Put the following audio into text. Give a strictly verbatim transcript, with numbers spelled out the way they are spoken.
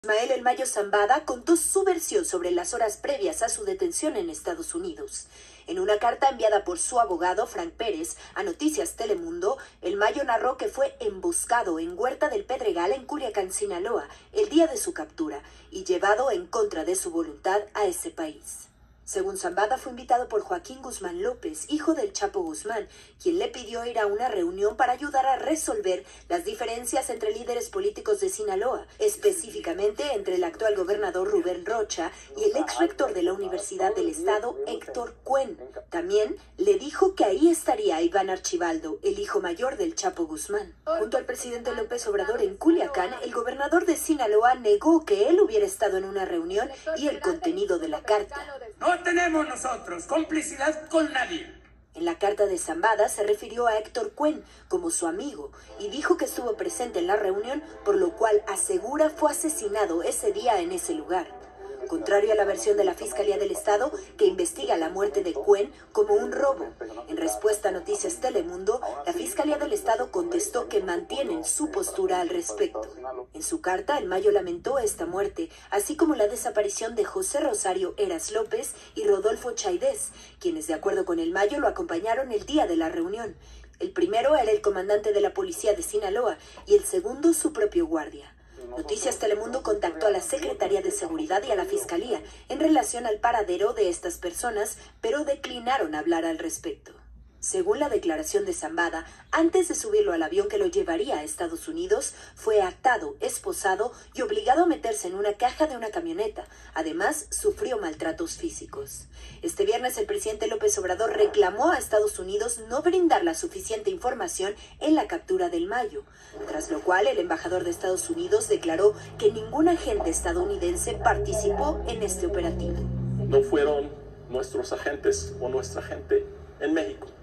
Ismael El Mayo Zambada contó su versión sobre las horas previas a su detención en Estados Unidos. En una carta enviada por su abogado, Frank Pérez, a Noticias Telemundo, El Mayo narró que fue emboscado en Huerta del Pedregal, en Culiacán, Sinaloa, el día de su captura, y llevado en contra de su voluntad a ese país. Según Zambada, fue invitado por Joaquín Guzmán López, hijo del Chapo Guzmán, quien le pidió ir a una reunión para ayudar a resolver las diferencias entre líderes políticos de Sinaloa, específicamente entre el actual gobernador Rubén Rocha y el ex rector de la Universidad del Estado, Héctor Cuen. También le dijo que ahí estaría Iván Archibaldo, el hijo mayor del Chapo Guzmán. Junto al presidente López Obrador en Culiacán, el gobernador de Sinaloa negó que él hubiera estado en una reunión y el contenido de la carta. No tenemos nosotros complicidad con nadie. En la carta de Zambada se refirió a Héctor Cuen como su amigo y dijo que estuvo presente en la reunión, por lo cual asegura fue asesinado ese día en ese lugar. Contrario a la versión de la Fiscalía del Estado, que investiga la muerte de Cuen como un robo. En respuesta a Noticias Telemundo, la Fiscalía del Estado contestó que mantienen su postura al respecto. En su carta, El Mayo lamentó esta muerte, así como la desaparición de José Rosario Heras López y Rodolfo Chaidez, quienes de acuerdo con El Mayo lo acompañaron el día de la reunión. El primero era el comandante de la policía de Sinaloa y el segundo su propio guardia. Noticias Telemundo contactó a la Secretaría de Seguridad y a la Fiscalía en relación al paradero de estas personas, pero declinaron hablar al respecto. Según la declaración de Zambada, antes de subirlo al avión que lo llevaría a Estados Unidos, fue atado, esposado y obligado a meterse en una caja de una camioneta. Además, sufrió maltratos físicos. Este viernes, el presidente López Obrador reclamó a Estados Unidos no brindar la suficiente información en la captura del Mayo, tras lo cual el embajador de Estados Unidos declaró que ningún agente estadounidense participó en este operativo. No fueron nuestros agentes o nuestra gente en México.